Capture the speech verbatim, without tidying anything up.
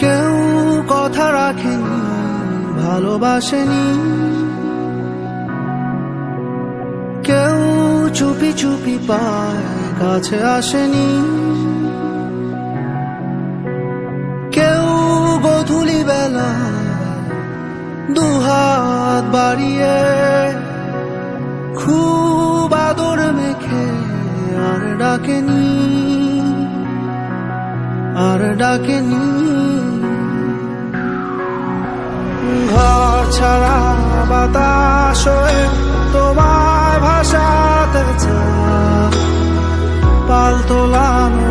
কেউ কথা রাখেনি, ভালোবাসেনি, কেউ চুপি চুপি পায় কাছে আসেনি, কেউ গোধূলি বেলা দুহাত বাড়িয়ে খুব আদর মেখে আর ডাকেনি, আর ডাকেনি। ঘর ছাড়া বাতাস হয়ে তোমায় ভাসাতে চায়, পাল তোলানো